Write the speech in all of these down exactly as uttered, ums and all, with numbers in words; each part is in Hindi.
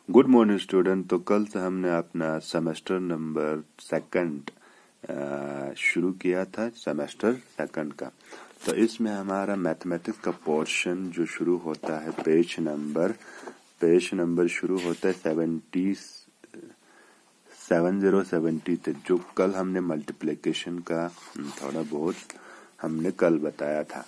Good morning student. तो कल से हमने अपना सेमेस्टर नंबर सेकंड शुरू किया था, सेमेस्टर सेकंड का। तो इसमें हमारा मैथमेटिक्स का पोर्शन जो शुरू होता है पेज नंबर पेज नंबर शुरू होता है सेवेंटी सेवन जीरो सेवेंटी थे, जो कल हमने मल्टीप्लिकेशन का थोड़ा बहुत हमने कल बताया था।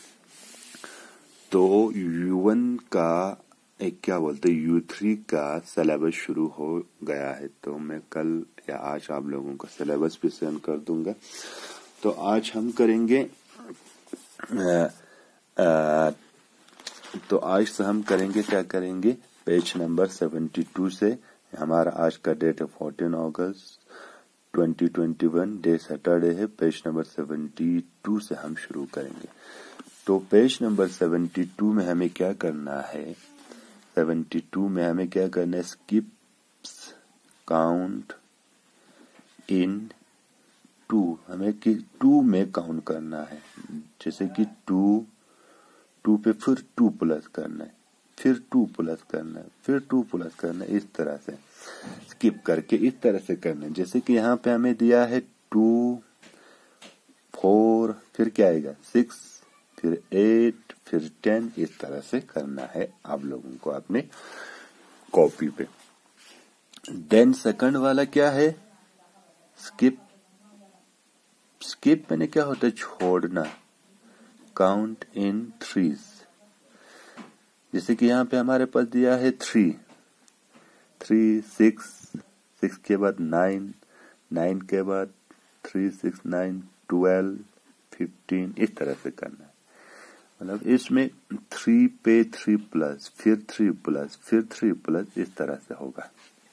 तो यू वन का एक क्या बोलते यू थ्री का सिलेबस शुरू हो गया है, तो मैं कल या आज आप लोगों को सिलेबस भी सेंड कर दूंगा। तो आज हम करेंगे आ, आ, तो आज से हम करेंगे क्या करेंगे पेज नंबर सेवेंटी टू से। हमारा आज का डेट है fourteen August twenty twenty one, day Saturday है। पेज नंबर सेवेंटी टू से हम शुरू करेंगे। तो पेज नंबर सेवेंटी टू में हमें क्या करना है, सेवेंटी टू में हमें क्या करना है, स्किप्स काउंट इन टू। हमें कि टू में काउंट करना है, जैसे कि टू टू पे फिर टू प्लस करना है, फिर टू प्लस करना है, फिर टू प्लस करना है। इस तरह से स्किप करके इस तरह से करना है। जैसे कि यहाँ पे हमें दिया है टू फोर, फिर क्या आएगा सिक्स, फिर एट, फिर टेन। इस तरह से करना है आप लोगों को अपने कॉपी पे। देन सेकंड वाला क्या है, स्किप। स्किप मैंने क्या होता है, छोड़ना। काउंट इन थ्रीज, जैसे कि यहाँ पे हमारे पास दिया है थ्री थ्री सिक्स, सिक्स के बाद नाइन, नाइन के बाद three six nine twelve fifteen. इस तरह से करना है। मतलब इसमें थ्री पे थ्री प्लस, फिर थ्री प्लस, फिर थ्री प्लस, इस तरह से होगा।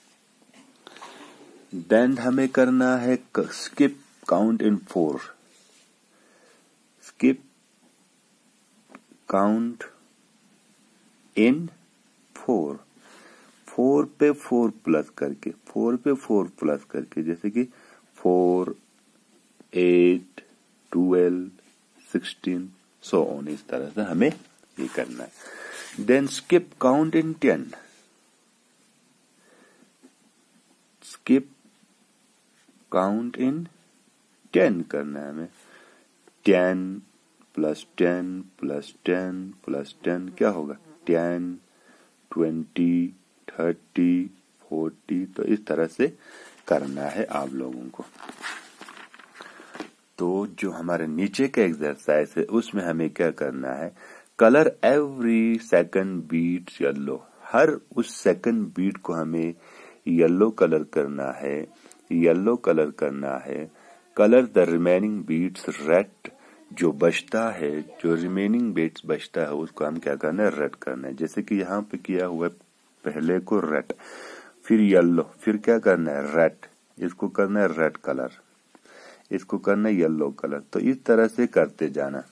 देन हमें करना है skip count in four. Skip count in four, four पे फोर प्लस करके, फोर पे फोर प्लस करके, जैसे कि four, eight, twelve, sixteen, so on. इस तरह से हमें ये करना है। Then skip count in ten. Skip count in ten करना है हमें। Ten plus ten plus ten plus ten क्या होगा, टेन, ट्वेंटी, थर्टी, फोर्टी। तो इस तरह से करना है आप लोगों को। तो जो हमारे नीचे का एक्सरसाइज है उसमें हमें क्या करना है, colour every second beat yellow. हर उस सेकंड बीट को हमें येलो कलर करना है, येलो कलर करना है। Colour the remaining beats red. जो बचता है, जो रिमेनिंग बीट्स बचता है, उसको हम क्या करना है, रेड करना है। जैसे कि यहाँ पे किया हुआ है, पहले को रेड, फिर येलो, फिर क्या करना है रेड, इसको करना है रेड कलर, इसको करना है येलो कलर। तो इस तरह से करते जाना।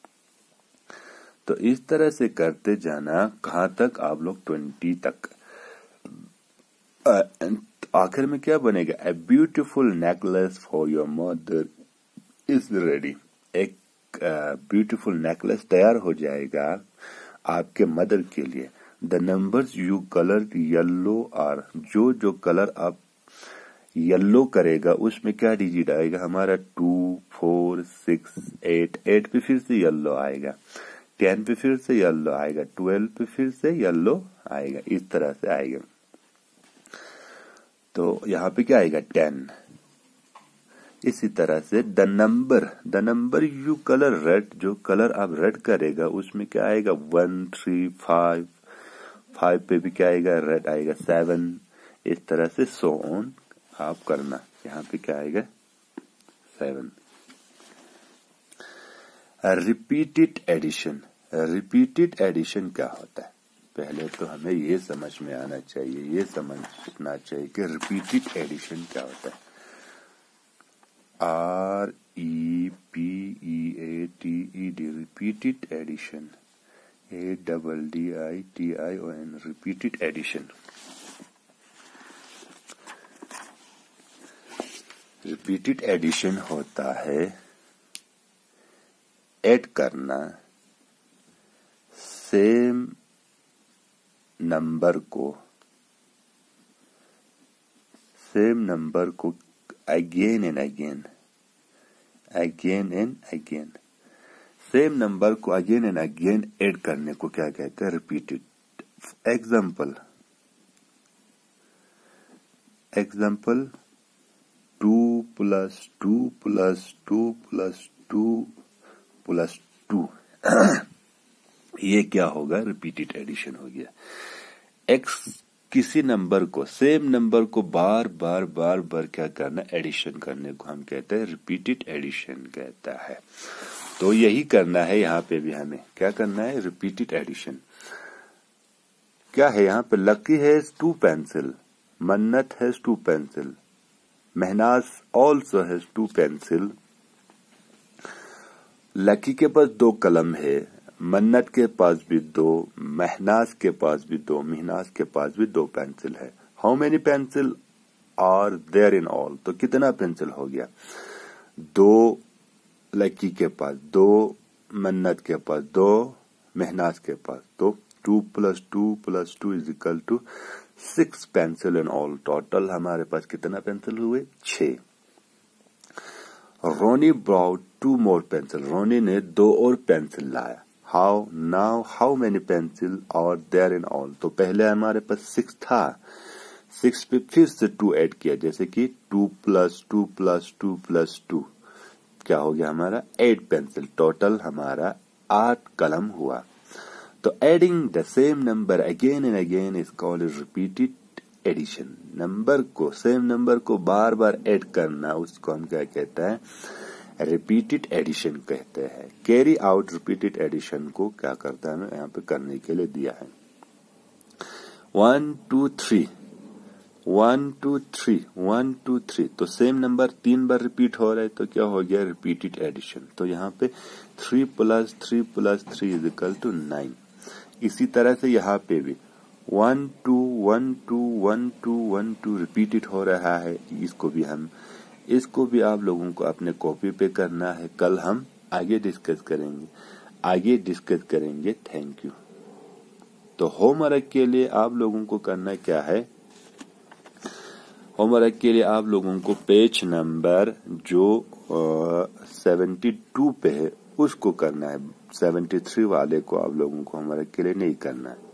तो इस तरह से करते जाना कहाँ तक, आप लोग ट्वेंटी तक। आखिर में क्या बनेगा, a beautiful necklace for your mother is ready. एक ब्यूटीफुल नेकलेस तैयार हो जाएगा आपके मदर के लिए। The numbers you colour yellow are. जो जो कलर आप येलो करेगा उसमें क्या डिजिट आएगा हमारा, two, four, six, eight. Eight पे फिर से येलो आएगा, टेन पे फिर से येलो आएगा, ट्वेल्व पे फिर से येलो आएगा। इस तरह से आएगा। तो यहाँ पे क्या आएगा, टेन। इसी तरह से the number the number you colour red. जो कलर आप रेड करेगा उसमें क्या आएगा, वन, थ्री, फाइव। फाइव पे भी क्या आएगा, रेड आएगा, सेवन। इस तरह से सो ऑन आप करना। यहाँ पे क्या आएगा, seven. Repeated addition. Repeated addition क्या होता है, पहले तो हमें ये समझ में आना चाहिए, ये समझना चाहिए कि रिपीटेड एडिशन क्या होता है। R E P E A T E D, repeated addition. A double D I T I O N, repeated addition. Repeated addition होता है ऐड करना सेम नंबर को सेम नंबर को again and again again and again same number को अगेन एंड अगेन ऐड करने को क्या कहते हैं? Repeated. Example example two plus two plus two plus two plus two ये क्या होगा? रिपीटेड एडिशन हो गया। एक्स किसी नंबर को सेम नंबर को बार बार बार बार क्या करना? एडिशन करने को हम कहते हैं रिपीटेड एडिशन कहता है। तो यही करना है यहाँ पे भी, हमें क्या करना है? Repeated addition. क्या है यहाँ पे? Lucky has two pencil, Mannat has two pencil, Mahnaz also has two pencil. Lucky के पास दो कलम है, मन्नत के पास भी दो, महनाज के पास भी दो, महनाज के पास भी दो पेंसिल है। How many pencil are there in all? तो कितना पेंसिल हो गया? दो लकी के पास, दो मन्नत के पास, दो महनाज के पास। तो two plus two plus two is equal to six pencil in all. Total हमारे पास कितना पेंसिल हुए? छह। Ronnie brought two more pencil, Ronnie ने दो और पेंसिल लाया। How now how many pencil are there in all? तो पहले हमारे पास सिक्स था, सिक्स पे फिर से टू ऐड किया, जैसे कि two plus two plus two plus two क्या हो गया हमारा? Eight pencil. टोटल हमारा आठ कलम हुआ। तो adding the same number again and again is called repeated addition. Number को सेम नंबर को बार बार ऐड करना उसको हम क्या कहते हैं? रिपीटेड एडिशन कहते हैं। कैरी आउट रिपीटेड एडिशन को क्या करता है? यहाँ पे करने के लिए दिया है one two three one two three one two three. तो सेम नंबर तीन बार रिपीट हो रहा है, तो क्या हो गया? Repeated addition. तो यहाँ पे three plus three plus three is equal to nine. इसी तरह से यहाँ पे भी one two one two one two one two repeated हो रहा है। इसको भी हम इसको भी आप लोगों को अपने कॉपी पे करना है। कल हम आगे डिस्कस करेंगे आगे डिस्कस करेंगे थैंक यू। तो होमवर्क के लिए आप लोगों को करना क्या है? होमवर्क के लिए आप लोगों को पेज नंबर जो सेवेंटी टू पे है उसको करना है। सेवेंटी थ्री वाले को आप लोगों को होमवर्क के लिए नहीं करना है।